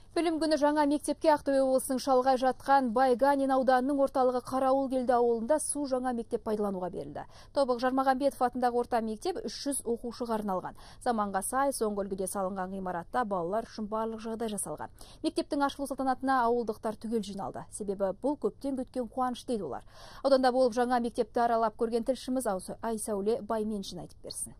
Білім күні жаңа мектепке Ақтөбе облысының шалғай жатқан Байганин ауданының орталығы Қарауылкелді ауылында су жаңа мектеп пайдалануға берілді. Тобық Жармағанбетов атындағы орта мектеп 300 оқушыға арналған. Заманға сай соңғы үлгіде салынған ғимаратта балалар үшін барлық жағдай жасалған. Мектептің ашылу салтанатына ауылдықтар түгел жиналды. Себебі бұл көптен күткен қуаныш дейді олар. Ауданда болып жаңа мектепті аралап көрген тілшіміз Айсәуле Байменшин айтып берсін.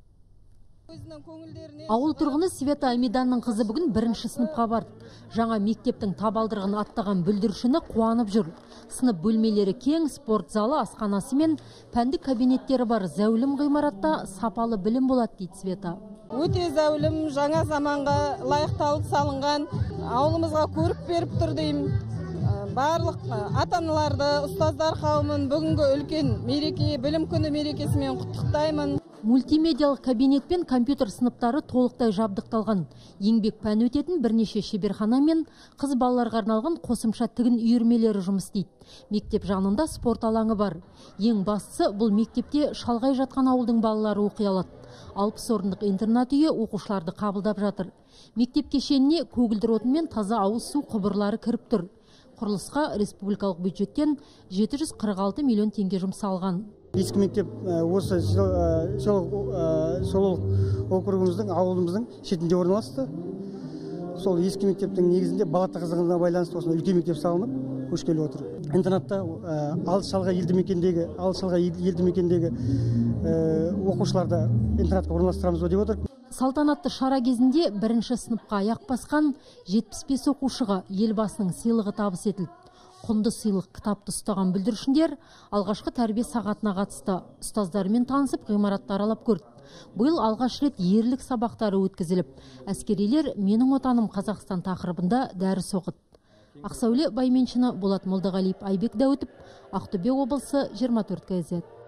Ауыл тұрғыны Света Амиданның қызы бүгін 1-ші сыныпқа барды. Жаңа мектептің табалдырығын аттаған бүлдіршіні қуанып жүр. Сынып бөлмелері кең, спорт залы, асханасы мен пәндік кабинеттері бар зәулім ғимаратта сапалы білім болады дейді Света. Өте зәулім, жаңа заманға лайықталып салынған, ауылымызға көрік беріп тұр деймін. Барлық ата-аналарды, ұстаздар қауымын бүгінгі үлкен мереке, білім күні мерекесімен құттықтаймын. Мультимедиалық кабинет пен компьютер сыныптары толықтай жабдықталған. Еңбек пән өтетін бірнеше шеберхана мен қыз балаларға арналған қосымша тігін үйірмелері жұмыс істейді. Мектеп жанында спорт алаңы бар. Ең бастысы бұл мектепте шалғай жатқан ауылдың балалары оқи алады. 60 орындық интернат үйі оқушыларды қабылдап жатыр. Мектеп кешеніне көгілдір отын мен таза ауыз су құбырлары кіріп тұр. Құрылысқа республикалық бюджеттен 746 миллион теңге жұмсалған. Ескі мектеп осы селолық округіміздің, ауылымыздың шетінде орналасты. Сол ескі мектептің негізінде бала тығыздығына байланысты осындай үлкен мектеп салынып көшкелі отыр. Интернатта алыс шалғай елді мекендегі оқушыларды интернатқа орналастырамыз деп отыр. Салтанатты шара кезінде 1-ші сыныпқа аяқ басқан 75 оқушыға елбасының сыйлығы табыс етілді. Құнды сыйлық кітапты ұстаған бүлдіршіндер алғашқы тәрбие сағатына қатысты. Ұстаздарымен танысып, ғимаратты аралап көрді. Биыл алғаш рет ерлік сабақтары өткізіліп, әскерилер менің отаным Қазақстан тақырыбында дәріс оқыды. Ақсәуле Байменшина, Болат Молдағалиев, Айбек Дәуітов, Ақтөбе облысы 24 газет.